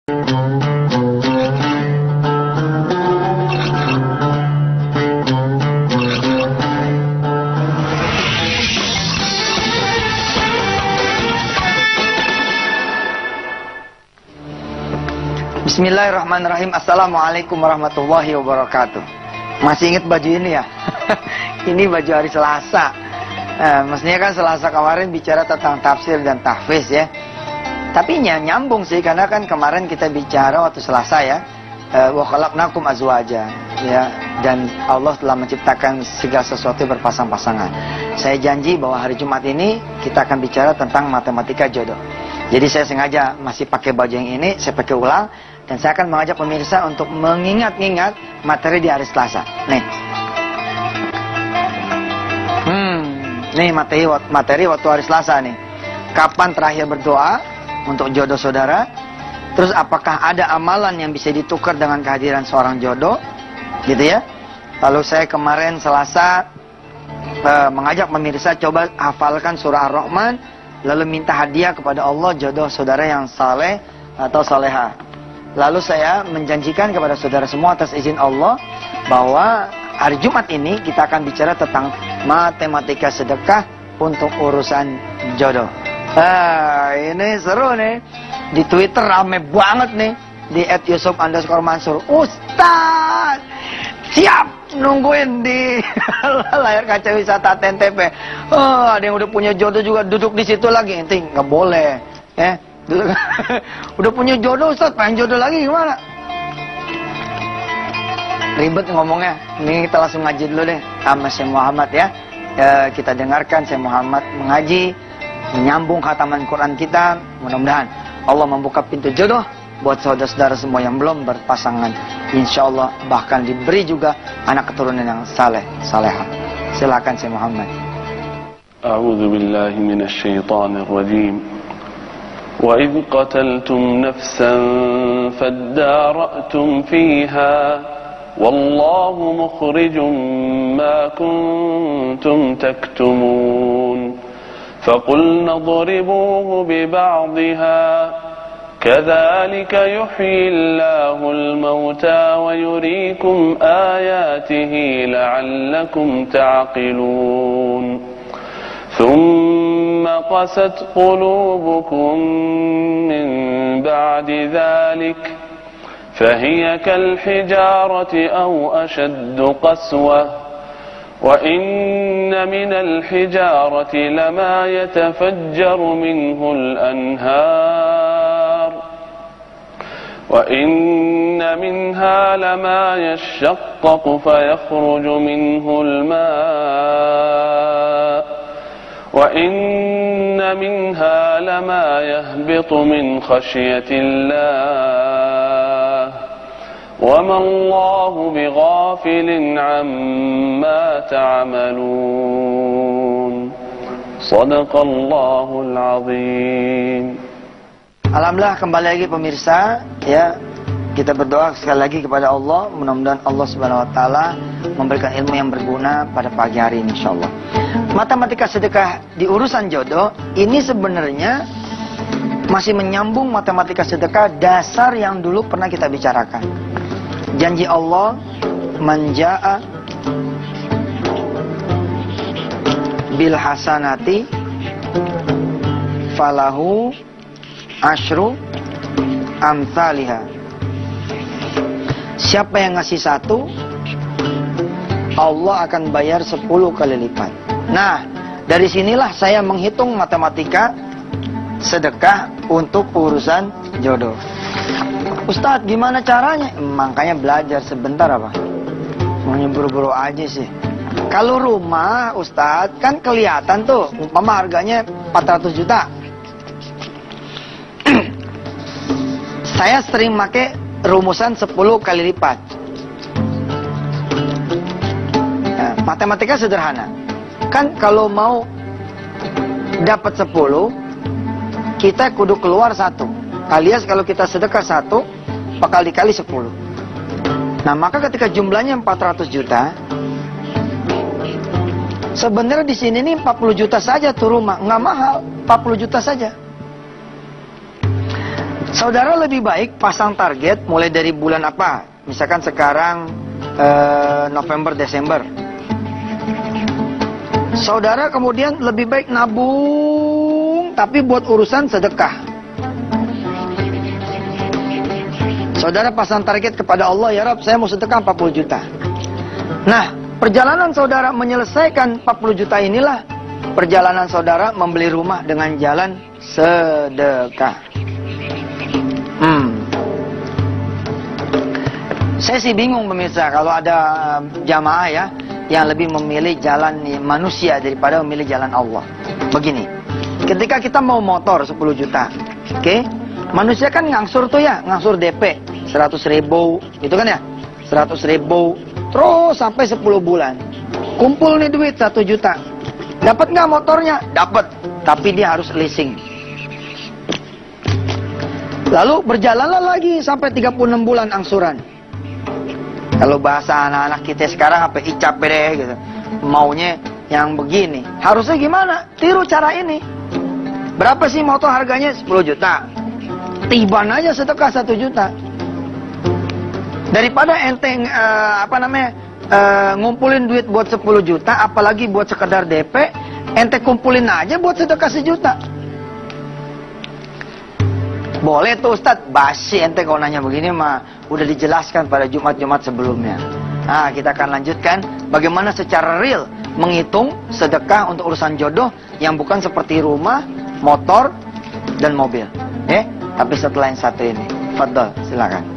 Bismillahirrahmanirrahim. Assalamualaikum warahmatullahi wabarakatuh. Masih ingat baju ini ya? Ini baju hari Selasa. Mestinya kan Selasa kemarin bicara tentang tafsir dan tahfiz ya. Tapi nyambung sih, karena kan kemarin kita bicara waktu Selasa ya, wa khalaqnakum azwaja ya, dan Allah telah menciptakan segala sesuatu berpasang-pasangan. Saya janji bahwa hari Jumat ini kita akan bicara tentang matematika jodoh. Jadi saya sengaja masih pakai baju yang ini, saya pakai ulang, dan saya akan mengajak pemirsa untuk mengingat-ingat materi di hari Selasa. Nih materi waktu hari Selasa nih. Kapan terakhir berdoa untuk jodoh saudara? Terus apakah ada amalan yang bisa ditukar dengan kehadiran seorang jodoh? Gitu ya. Lalu saya kemarin Selasa mengajak pemirsa coba hafalkan surah Ar-Rahman, lalu minta hadiah kepada Allah jodoh saudara yang saleh atau saleha. Lalu saya menjanjikan kepada saudara semua atas izin Allah bahwa hari Jumat ini kita akan bicara tentang matematika sedekah untuk urusan jodoh. Ini seru nih. Di Twitter rame banget nih. Di @yusuf_mansur. Ustaz, siap nungguin di layar kaca wisata TNTP. Ada yang udah punya jodoh juga duduk di situ lagi. Inti nggak boleh. Ya. Udah punya jodoh Ustaz, pengen jodoh lagi gimana? Ribet ngomongnya. Ini kita langsung ngaji dulu deh sama Syekh Muhammad ya. Kita dengarkan Syekh Muhammad mengaji, menyambung khataman Quran kita. Mudah-mudahan Allah membuka pintu jodoh buat saudara-saudara semua yang belum berpasangan. Insya Allah bahkan diberi juga anak keturunan yang saleh, saleha. Silakan Syekh Muhammad. A'udzu billahi minasy syaithanir rajim. وَإِذْ قَتَلْتُمْ نَفْسًا فَادَّارَأْتُمْ فِيهَا وَاللَّهُ مُخْرِجٌ مَا كُنْتُمْ تَكْتُمُونَ فَقُلْنَا اضْرِبُوهُ بِبَعْضِهَا كَذَلِكَ يُحْيِي اللَّهُ الْمَوْتَى وَيُرِيكُمْ آيَاتِهِ لَعَلَّكُمْ تَعْقِلُونَ ثم قست قلوبكم من بعد ذلك فهي كالحجارة أو أشد قسوة وإن من الحجارة لما يتفجر منه الأنهار وإن منها لما يشقق فيخرج منه الماء وَإِنَّ مِنْهَا لَمَا يَهْبِطُ مِنْ خَشْيَةِ اللَّهِ وَمَا اللَّهُ بِغَافِلٍ عَمَّا تَعْمَلُونَ صَدَقَ اللَّهُ الْعَظِيمُ. Alhamdulillah, kembali lagi pemirsa ya. Kita berdoa sekali lagi kepada Allah, mudah-mudahan Allah Subhanahu wa taala memberikan ilmu yang berguna pada pagi hari ini insyaallah. Matematika sedekah di urusan jodoh ini sebenarnya masih menyambung matematika sedekah dasar yang dulu pernah kita bicarakan. Janji Allah, man jaa bil hasanati falahu asyru amsalihha. Siapa yang ngasih satu, Allah akan bayar 10 kali lipat. Nah, dari sinilah saya menghitung matematika sedekah untuk urusan jodoh. Ustadz, gimana caranya? Makanya belajar sebentar apa? Semuanya buru-buru aja sih. Kalau rumah, Ustadz, kan kelihatan tuh, umpama harganya 400 juta. Saya sering pakai rumusan 10 kali lipat. Nah, matematika sederhana. Kan kalau mau dapat 10, kita kudu keluar 1. Alias kalau kita sedekah 1, bakal dikali 10. Nah, maka ketika jumlahnya 400 juta, sebenarnya di sini nih 40 juta saja tuh rumah, nggak mahal, 40 juta saja. Saudara lebih baik pasang target mulai dari bulan apa? Misalkan sekarang November, Desember. Saudara kemudian lebih baik nabung, tapi buat urusan sedekah. Saudara pasang target kepada Allah, ya Rabb, saya mau sedekah 40 juta. Nah, perjalanan saudara menyelesaikan 40 juta inilah perjalanan saudara membeli rumah dengan jalan sedekah. Saya sih bingung pemirsa kalau ada jamaah ya yang lebih memilih jalan manusia daripada memilih jalan Allah. Begini, ketika kita mau motor 10 juta, oke? Manusia kan ngangsur tuh ya, ngangsur DP 100.000, itu kan ya, 100.000, terus sampai 10 bulan. Kumpul nih duit 1 juta. Dapat nggak motornya? Dapat, tapi dia harus leasing. Lalu berjalanlah lagi sampai 36 bulan angsuran. Kalau bahasa anak-anak kita sekarang apa icap deh gitu. Maunya yang begini. Harusnya gimana? Tiru cara ini. Berapa sih motor harganya? 10 juta. Tiban aja sedekah 1 juta. Daripada ente ngumpulin duit buat 10 juta, apalagi buat sekedar DP, ente kumpulin aja buat sedekah 1 juta. Boleh tuh Ustadz, basi ente kalau nanya begini mah udah dijelaskan pada Jumat-Jumat sebelumnya. Nah, kita akan lanjutkan bagaimana secara real menghitung sedekah untuk urusan jodoh yang bukan seperti rumah, motor, dan mobil. Tapi setelah yang satu ini. Fadol, silakan.